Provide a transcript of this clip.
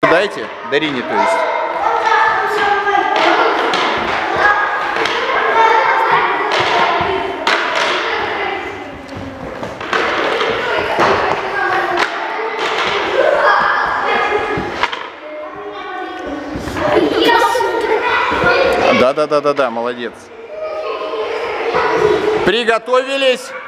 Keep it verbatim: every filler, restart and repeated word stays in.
Дайте, Дарине, то есть. Да, да, да, да, да, молодец. Приготовились.